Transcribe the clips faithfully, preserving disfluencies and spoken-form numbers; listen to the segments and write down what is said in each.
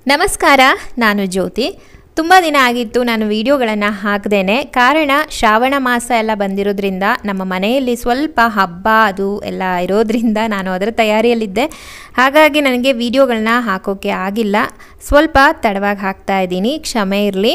ನಮಸ್ಕಾರ, ನಾನು ಜ್ಯೋತಿ. ತುಂಬ ದಿನ ಆಗಿತ್ತು ನಾನು ವಿಡಿಯೋಗಳನ್ನು ಹಾಕದೇನೆ. ಕಾರಣ ಶ್ರಾವಣ ಮಾಸ ಎಲ್ಲ ಬಂದಿರೋದ್ರಿಂದ ನಮ್ಮ ಮನೆಯಲ್ಲಿ ಸ್ವಲ್ಪ ಹಬ್ಬ ಅದು ಎಲ್ಲ ಇರೋದ್ರಿಂದ ನಾನು ಅದರ ತಯಾರಿಯಲ್ಲಿದ್ದೆ. ಹಾಗಾಗಿ ನನಗೆ ವಿಡಿಯೋಗಳನ್ನ ಹಾಕೋಕ್ಕೆ ಆಗಿಲ್ಲ. ಸ್ವಲ್ಪ ತಡವಾಗಿ ಹಾಕ್ತಾ ಇದ್ದೀನಿ, ಕ್ಷಮೆ ಇರಲಿ.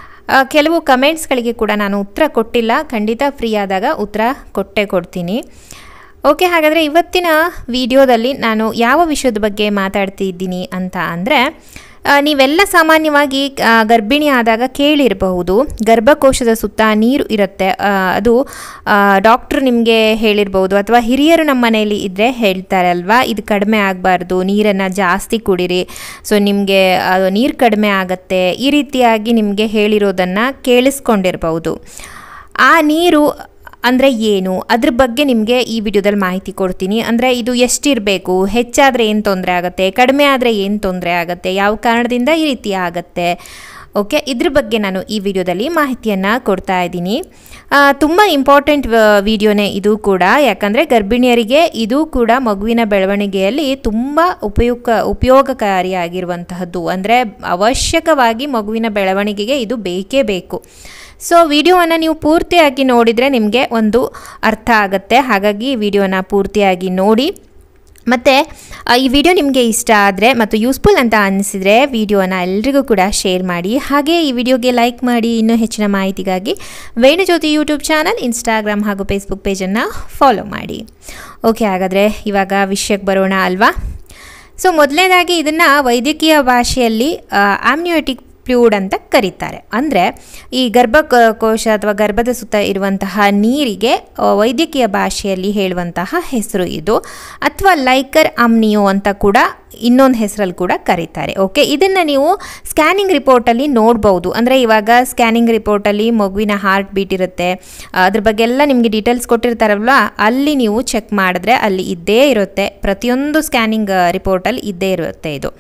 ಕೆಲವು ಕಮೆಂಟ್ಸ್ಗಳಿಗೆ ಕೂಡ ನಾನು ಉತ್ತರ ಕೊಟ್ಟಿಲ್ಲ. ಖಂಡಿತ ಫ್ರೀ ಆದಾಗ ಉತ್ತರ ಕೊಟ್ಟೇ ಕೊಡ್ತೀನಿ. ಓಕೆ, ಹಾಗಾದರೆ ಇವತ್ತಿನ ವಿಡಿಯೋದಲ್ಲಿ ನಾನು ಯಾವ ವಿಷಯದ ಬಗ್ಗೆ ಮಾತಾಡ್ತಿದ್ದೀನಿ ಅಂತ ಅಂದರೆ, ನೀವೆಲ್ಲ ಸಾಮಾನ್ಯವಾಗಿ ಗರ್ಭಿಣಿ ಆದಾಗ ಕೇಳಿರಬಹುದು, ಗರ್ಭಕೋಶದ ಸುತ್ತ ನೀರು ಇರುತ್ತೆ. ಅದು ಡಾಕ್ಟ್ರು ನಿಮಗೆ ಹೇಳಿರ್ಬೋದು, ಅಥವಾ ಹಿರಿಯರು ನಮ್ಮ ಮನೆಯಲ್ಲಿ ಇದ್ದರೆ ಹೇಳ್ತಾರೆ ಅಲ್ವಾ, ಇದು ಕಡಿಮೆ ಆಗಬಾರ್ದು, ನೀರನ್ನು ಜಾಸ್ತಿ ಕುಡಿರಿ, ಸೊ ನಿಮಗೆ ನೀರು ಕಡಿಮೆ ಆಗುತ್ತೆ, ಈ ರೀತಿಯಾಗಿ ನಿಮಗೆ ಹೇಳಿರೋದನ್ನು ಕೇಳಿಸ್ಕೊಂಡಿರ್ಬೋದು. ಆ ನೀರು ಅಂದರೆ ಏನು, ಅದ್ರ ಬಗ್ಗೆ ನಿಮಗೆ ಈ ವಿಡಿಯೋದಲ್ಲಿ ಮಾಹಿತಿ ಕೊಡ್ತೀನಿ. ಅಂದರೆ ಇದು ಎಷ್ಟಿರಬೇಕು, ಹೆಚ್ಚಾದರೆ ಏನು ತೊಂದರೆ ಆಗುತ್ತೆ, ಕಡಿಮೆ ಆದರೆ ಏನು ತೊಂದರೆ ಆಗುತ್ತೆ, ಯಾವ ಕಾರಣದಿಂದ ಈ ರೀತಿ ಆಗುತ್ತೆ. ಓಕೆ, ಇದ್ರ ಬಗ್ಗೆ ನಾನು ಈ ವಿಡಿಯೋದಲ್ಲಿ ಮಾಹಿತಿಯನ್ನು ಕೊಡ್ತಾ ಇದ್ದೀನಿ. ತುಂಬ ಇಂಪಾರ್ಟೆಂಟ್ ವಿಡಿಯೋನೇ ಇದು ಕೂಡ, ಯಾಕಂದರೆ ಗರ್ಭಿಣಿಯರಿಗೆ ಇದು ಕೂಡ ಮಗುವಿನ ಬೆಳವಣಿಗೆಯಲ್ಲಿ ತುಂಬ ಉಪಯುಕ್ತ ಉಪಯೋಗಕಾರಿಯಾಗಿರುವಂತಹದ್ದು. ಅಂದರೆ ಅವಶ್ಯಕವಾಗಿ ಮಗುವಿನ ಬೆಳವಣಿಗೆಗೆ ಇದು ಬೇಕೇ ಬೇಕು. ಸೊ ವಿಡಿಯೋವನ್ನು ನೀವು ಪೂರ್ತಿಯಾಗಿ ನೋಡಿದರೆ ನಿಮಗೆ ಒಂದು ಅರ್ಥ ಆಗುತ್ತೆ. ಹಾಗಾಗಿ ಈ ವಿಡಿಯೋನ ಪೂರ್ತಿಯಾಗಿ ನೋಡಿ. ಮತ್ತು ಈ ವಿಡಿಯೋ ನಿಮಗೆ ಇಷ್ಟ ಆದರೆ ಮತ್ತು ಯೂಸ್ಫುಲ್ ಅಂತ ಅನ್ನಿಸಿದರೆ ವಿಡಿಯೋನ ಎಲ್ರಿಗೂ ಕೂಡ ಶೇರ್ ಮಾಡಿ. ಹಾಗೆ ಈ ವಿಡಿಯೋಗೆ ಲೈಕ್ ಮಾಡಿ. ಇನ್ನೂ ಹೆಚ್ಚಿನ ಮಾಹಿತಿಗಾಗಿ ವೇಣುಜ್ಯೋತಿ ಯೂಟ್ಯೂಬ್ ಚಾನಲ್, ಇನ್ಸ್ಟಾಗ್ರಾಮ್ ಹಾಗೂ ಫೇಸ್ಬುಕ್ ಪೇಜನ್ನು ಫಾಲೋ ಮಾಡಿ. ಓಕೆ, ಹಾಗಾದರೆ ಇವಾಗ ವಿಷಯಕ್ಕೆ ಬರೋಣ ಅಲ್ವಾ. ಸೊ ಮೊದಲನೇದಾಗಿ ಇದನ್ನು ವೈದ್ಯಕೀಯ ಭಾಷೆಯಲ್ಲಿ ಆಮ್ನಿಯೋಟಿಕ್ ಫ್ಲೂಯಿಡ್ ಅಂತ ಕರೀತಾರೆ. ಅಂದರೆ ಈ ಗರ್ಭಕೋಶ ಅಥವಾ ಗರ್ಭದ ಸುತ್ತ ಇರುವಂತಹ ನೀರಿಗೆ ವೈದ್ಯಕೀಯ ಭಾಷೆಯಲ್ಲಿ ಹೇಳುವಂತಹ ಹೆಸರು ಇದು, ಅಥವಾ ಲೈಕರ್ ಅಮ್ನಿಯೋ ಅಂತ ಕೂಡ ಇನ್ನೊಂದು ಹೆಸರಲ್ಲಿ ಕೂಡ ಕರೀತಾರೆ. ಓಕೆ, ಇದನ್ನು ನೀವು ಸ್ಕ್ಯಾನಿಂಗ್ ರಿಪೋರ್ಟಲ್ಲಿ ನೋಡ್ಬೋದು. ಅಂದರೆ ಇವಾಗ ಸ್ಕ್ಯಾನಿಂಗ್ ರಿಪೋರ್ಟಲ್ಲಿ ಮಗುವಿನ ಹಾರ್ಟ್ ಬೀಟ್ ಇರುತ್ತೆ, ಅದ್ರ ಬಗ್ಗೆ ಎಲ್ಲ ನಿಮಗೆ ಡೀಟೇಲ್ಸ್ ಕೊಟ್ಟಿರ್ತಾರಲ್ವ, ಅಲ್ಲಿ ನೀವು ಚೆಕ್ ಮಾಡಿದ್ರೆ ಅಲ್ಲಿ ಇದ್ದೇ ಇರುತ್ತೆ. ಪ್ರತಿಯೊಂದು ಸ್ಕ್ಯಾನಿಂಗ್ ರಿಪೋರ್ಟಲ್ಲಿ ಇದ್ದೇ ಇರುತ್ತೆ ಇದು.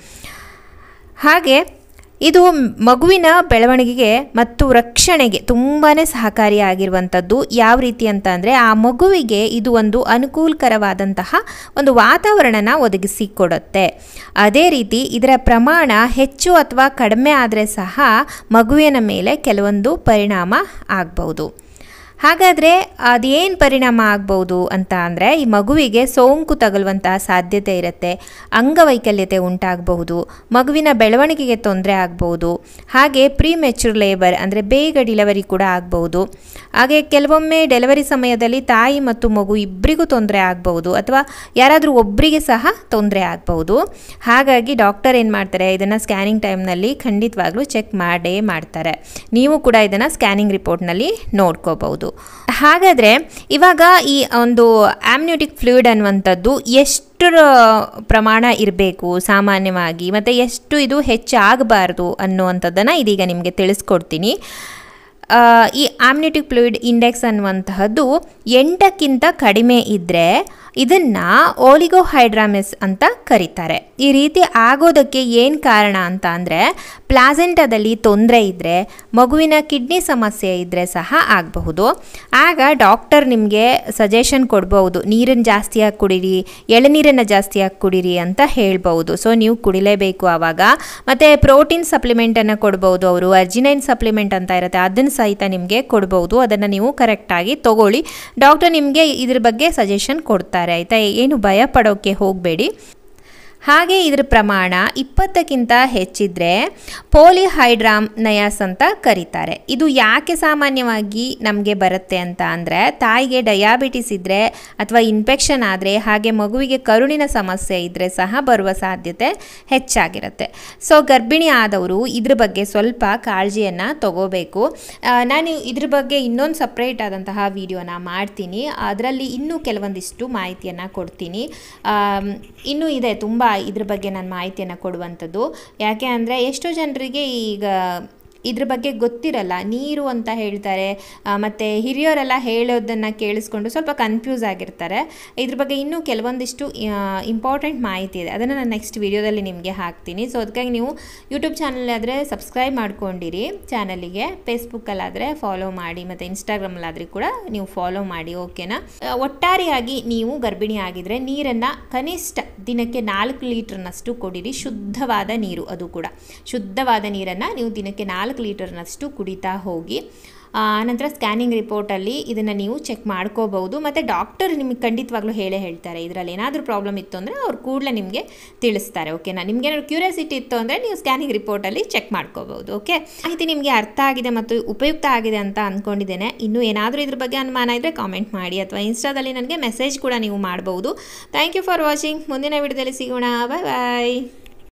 ಹಾಗೆ ಇದು ಮಗುವಿನ ಬೆಳವಣಿಗೆಗೆ ಮತ್ತು ರಕ್ಷಣೆಗೆ ತುಂಬಾ ಸಹಕಾರಿಯಾಗಿರುವಂಥದ್ದು. ಯಾವ ರೀತಿ ಅಂತ ಅಂದರೆ, ಆ ಮಗುವಿಗೆ ಇದು ಒಂದು ಅನುಕೂಲಕರವಾದಂತಹ ಒಂದು ವಾತಾವರಣನ ಒದಗಿಸಿಕೊಡುತ್ತೆ. ಅದೇ ರೀತಿ ಇದರ ಪ್ರಮಾಣ ಹೆಚ್ಚು ಅಥವಾ ಕಡಿಮೆ ಆದರೆ ಸಹ ಮಗುವಿನ ಮೇಲೆ ಕೆಲವೊಂದು ಪರಿಣಾಮ ಆಗ್ಬೋದು. ಹಾಗಾದರೆ ಅದೇನು ಪರಿಣಾಮ ಆಗ್ಬೋದು ಅಂತ ಅಂದರೆ, ಈ ಮಗುವಿಗೆ ಸೋಂಕು ತಗುಲುವಂತಹ ಸಾಧ್ಯತೆ ಇರುತ್ತೆ, ಅಂಗವೈಕಲ್ಯತೆ ಉಂಟಾಗಬಹುದು, ಮಗುವಿನ ಬೆಳವಣಿಗೆಗೆ ತೊಂದರೆ ಆಗ್ಬೋದು, ಹಾಗೆ ಪ್ರೀ ಮೆಚೂರ್ ಲೇಬರ್ ಅಂದರೆ ಬೇಗ ಡಿಲಿವರಿ ಕೂಡ ಆಗ್ಬೋದು. ಹಾಗೆ ಕೆಲವೊಮ್ಮೆ ಡೆಲಿವರಿ ಸಮಯದಲ್ಲಿ ತಾಯಿ ಮತ್ತು ಮಗು ಇಬ್ಬರಿಗೂ ತೊಂದರೆ ಆಗ್ಬೋದು, ಅಥವಾ ಯಾರಾದರೂ ಒಬ್ಬರಿಗೆ ಸಹ ತೊಂದರೆ ಆಗ್ಬೋದು. ಹಾಗಾಗಿ ಡಾಕ್ಟರ್ ಏನು ಮಾಡ್ತಾರೆ, ಇದನ್ನು ಸ್ಕ್ಯಾನಿಂಗ್ ಟೈಮ್ನಲ್ಲಿ ಖಂಡಿತವಾಗ್ಲೂ ಚೆಕ್ ಮಾಡೇ ಮಾಡ್ತಾರೆ. ನೀವು ಕೂಡ ಇದನ್ನು ಸ್ಕ್ಯಾನಿಂಗ್ ರಿಪೋರ್ಟ್ನಲ್ಲಿ ನೋಡ್ಕೋಬಹುದು. ಹಾಗಾದರೆ ಇವಾಗ ಈ ಒಂದು ಆಮ್ನಿಯೋಟಿಕ್ ಫ್ಲೂಯಿಡ್ ಅನ್ನುವಂಥದ್ದು ಎಷ್ಟು ಪ್ರಮಾಣ ಇರಬೇಕು ಸಾಮಾನ್ಯವಾಗಿ, ಮತ್ತು ಎಷ್ಟು ಇದು ಹೆಚ್ಚಾಗಬಾರ್ದು ಅನ್ನುವಂಥದ್ದನ್ನು ಇದೀಗ ನಿಮಗೆ ತಿಳಿಸ್ಕೊಡ್ತೀನಿ. ಈ ಆಮ್ನಿಯೋಟಿಕ್ ಫ್ಲೂಯಿಡ್ ಇಂಡೆಕ್ಸ್ ಅನ್ನುವಂತಹದ್ದು ಎಂಟಕ್ಕಿಂತ ಕಡಿಮೆ ಇದ್ದರೆ ಇದನ್ನು ಓಲಿಗೋಹೈಡ್ರಾಮಿಸ್ ಅಂತ ಕರೀತಾರೆ. ಈ ರೀತಿ ಆಗೋದಕ್ಕೆ ಏನು ಕಾರಣ ಅಂತ ಅಂದರೆ, ಪ್ಲಾಸೆಂಟಾದಲ್ಲಿ ತೊಂದರೆ ಇದ್ದರೆ, ಮಗುವಿನ ಕಿಡ್ನಿ ಸಮಸ್ಯೆ ಇದ್ದರೆ ಸಹ ಆಗಬಹುದು. ಆಗ ಡಾಕ್ಟರ್ ನಿಮಗೆ ಸಜೆಷನ್ ಕೊಡ್ಬೋದು, ನೀರನ್ನು ಜಾಸ್ತಿಯಾಗಿ ಕುಡೀರಿ, ಎಳನೀರನ್ನು ಜಾಸ್ತಿಯಾಗಿ ಕುಡೀರಿ ಅಂತ ಹೇಳ್ಬೋದು. ಸೊ ನೀವು ಕುಡಿಲೇಬೇಕು ಆವಾಗ. ಮತ್ತು ಪ್ರೋಟೀನ್ ಸಪ್ಲಿಮೆಂಟನ್ನು ಕೊಡ್ಬೋದು ಅವರು, ಅರ್ಜಿನೈನ್ ಸಪ್ಲಿಮೆಂಟ್ ಅಂತ ಇರುತ್ತೆ, ಅದನ್ನು ಸಹಿತ ನಿಮಗೆ ಕೊಡ್ಬೋದು. ಅದನ್ನು ನೀವು ಕರೆಕ್ಟಾಗಿ ತೊಗೊಳ್ಳಿ. ಡಾಕ್ಟರ್ ನಿಮಗೆ ಇದ್ರ ಬಗ್ಗೆ ಸಜೆಷನ್ ಕೊಡ್ತಾರೆ, ಆಯಿತಾ. ಏನು ಭಯ ಪಡೋಕ್ಕೆ ಹೋಗಬೇಡಿ. ಹಾಗೆ ಇದರ ಪ್ರಮಾಣ ಇಪ್ಪತ್ತಕ್ಕಿಂತ ಹೆಚ್ಚಿದ್ರೆ ಪೋಲಿಹೈಡ್ರಾಮ್ ನಯಾಸ್ ಅಂತ ಕರೀತಾರೆ. ಇದು ಯಾಕೆ ಸಾಮಾನ್ಯವಾಗಿ ನಮಗೆ ಬರುತ್ತೆ ಅಂತ ಅಂದರೆ, ತಾಯಿಗೆ ಡಯಾಬಿಟಿಸ್ ಇದ್ದರೆ ಅಥವಾ ಇನ್ಫೆಕ್ಷನ್ ಆದರೆ, ಹಾಗೆ ಮಗುವಿಗೆ ಕರುಳಿನ ಸಮಸ್ಯೆ ಇದ್ದರೆ ಸಹ ಬರುವ ಸಾಧ್ಯತೆ ಹೆಚ್ಚಾಗಿರುತ್ತೆ. ಸೊ ಗರ್ಭಿಣಿ ಆದವರು ಇದ್ರ ಬಗ್ಗೆ ಸ್ವಲ್ಪ ಕಾಳಜಿಯನ್ನು ತಗೋಬೇಕು. ನಾನು ಇದ್ರ ಬಗ್ಗೆ ಇನ್ನೊಂದು ಸಪ್ರೇಟ್ ಆದಂತಹ ವಿಡಿಯೋನ ಮಾಡ್ತೀನಿ, ಅದರಲ್ಲಿ ಇನ್ನೂ ಕೆಲವೊಂದಿಷ್ಟು ಮಾಹಿತಿಯನ್ನು ಕೊಡ್ತೀನಿ. ಇನ್ನೂ ಇದೆ ತುಂಬ ಇದ್ರ ಬಗ್ಗೆ ನಾನು ಮಾಹಿತಿಯನ್ನು ಕೊಡುವಂಥದ್ದು. ಯಾಕೆ ಅಂದರೆ ಎಷ್ಟೋ ಜನರಿಗೆ ಈಗ ಇದ್ರ ಬಗ್ಗೆ ಗೊತ್ತಿರಲ್ಲ, ನೀರು ಅಂತ ಹೇಳ್ತಾರೆ, ಮತ್ತು ಹಿರಿಯರೆಲ್ಲ ಹೇಳೋದನ್ನು ಕೇಳಿಸ್ಕೊಂಡು ಸ್ವಲ್ಪ ಕನ್ಫ್ಯೂಸ್ ಆಗಿರ್ತಾರೆ. ಇದ್ರ ಬಗ್ಗೆ ಇನ್ನೂ ಕೆಲವೊಂದಿಷ್ಟು ಇಂಪಾರ್ಟೆಂಟ್ ಮಾಹಿತಿ ಇದೆ, ಅದನ್ನು ನಾನು ನೆಕ್ಸ್ಟ್ ವೀಡಿಯೋದಲ್ಲಿ ನಿಮಗೆ ಹಾಕ್ತೀನಿ. ಸೊ ಅದಕ್ಕಾಗಿ ನೀವು ಯೂಟ್ಯೂಬ್ ಚಾನಲ್ ಆದರೆ ಸಬ್ಸ್ಕ್ರೈಬ್ ಮಾಡ್ಕೊಂಡಿರಿ ಚಾನಲಿಗೆ, ಫೇಸ್ಬುಕ್ಕಲ್ಲಾದರೆ ಫಾಲೋ ಮಾಡಿ, ಮತ್ತು ಇನ್ಸ್ಟಾಗ್ರಾಮಲ್ಲಾದರೆ ಕೂಡ ನೀವು ಫಾಲೋ ಮಾಡಿ, ಓಕೆನಾ. ಒಟ್ಟಾರೆಯಾಗಿ ನೀವು ಗರ್ಭಿಣಿ ಆಗಿದ್ದರೆ ನೀರನ್ನು ಕನಿಷ್ಠ ದಿನಕ್ಕೆ ನಾಲ್ಕು ಲೀಟ್ರ್ನಷ್ಟು ಕೊಡಿರಿ, ಶುದ್ಧವಾದ ನೀರು, ಅದು ಕೂಡ ಶುದ್ಧವಾದ ನೀರನ್ನು ನೀವು ದಿನಕ್ಕೆ ನಾಲ್ಕು ಲೀಟರ್ನಷ್ಟು ಕುಡಿತಾ ಹೋಗಿ. ಆನಂತರ ಸ್ಕ್ಯಾನಿಂಗ್ ರಿಪೋರ್ಟಲ್ಲಿ ಇದನ್ನು ನೀವು ಚೆಕ್ ಮಾಡ್ಕೋಬಹುದು, ಮತ್ತು ಡಾಕ್ಟರ್ ನಿಮಗೆ ಖಂಡಿತವಾಗ್ಲೂ ಹೇಳೇ ಹೇಳ್ತಾರೆ. ಇದರಲ್ಲಿ ಏನಾದರೂ ಪ್ರಾಬ್ಲಮ್ ಇತ್ತು ಅಂದರೆ ಅವ್ರು ಕೂಡಲೇ ನಿಮಗೆ ತಿಳಿಸ್ತಾರೆ, ಓಕೆನಾ. ನಿಮಗೇನಾದ್ರು ಕ್ಯೂರಿಯಾಸಿಟಿ ಇತ್ತು ಅಂದರೆ ನೀವು ಸ್ಕ್ಯಾನಿಂಗ್ ರಿಪೋರ್ಟಲ್ಲಿ ಚೆಕ್ ಮಾಡ್ಕೋಬಹುದು, ಓಕೆ. ಮಾಹಿತಿ ನಿಮಗೆ ಅರ್ಥ ಆಗಿದೆ ಮತ್ತು ಉಪಯುಕ್ತ ಆಗಿದೆ ಅಂತ ಅಂದ್ಕೊಂಡಿದ್ದೇನೆ. ಇನ್ನೂ ಏನಾದರೂ ಇದ್ರ ಬಗ್ಗೆ ಅನುಮಾನ ಇದ್ದರೆ ಕಾಮೆಂಟ್ ಮಾಡಿ, ಅಥವಾ ಇನ್ಸ್ಟಾದಲ್ಲಿ ನನಗೆ ಮೆಸೇಜ್ ಕೂಡ ನೀವು ಮಾಡ್ಬೋದು. Thank you for watching. ಮುಂದಿನ ವಿಡಿಯೋದಲ್ಲಿ ಸಿಗೋಣ. ಬಾಯ್ ಬಾಯ್.